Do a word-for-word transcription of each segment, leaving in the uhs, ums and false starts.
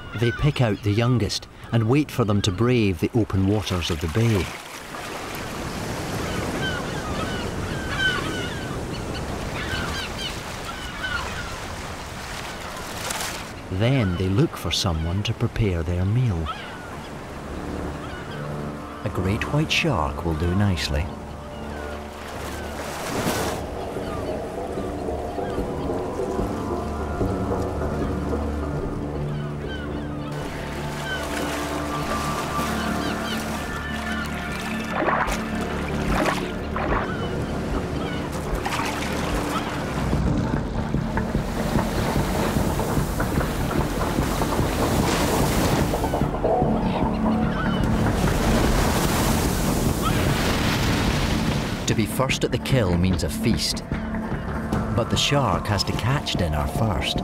They pick out the youngest and wait for them to brave the open waters of the bay. Then they look for someone to prepare their meal. A great white shark will do nicely. To be first at the kill means a feast, but the shark has to catch dinner first.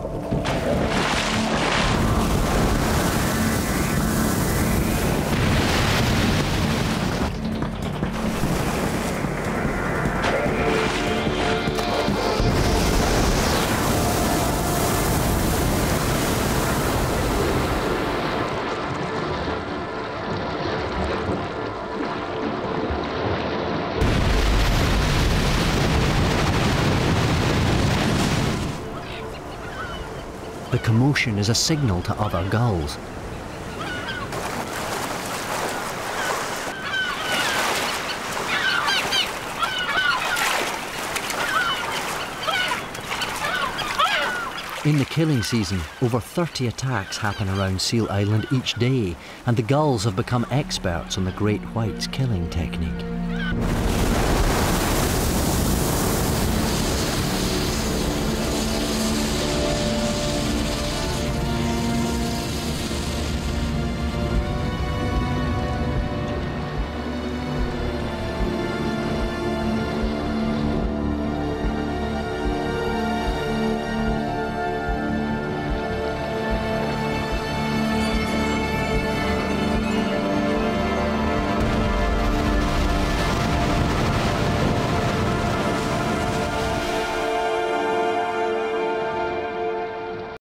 The commotion is a signal to other gulls. In the killing season, over thirty attacks happen around Seal Island each day, and the gulls have become experts on the great white's killing technique.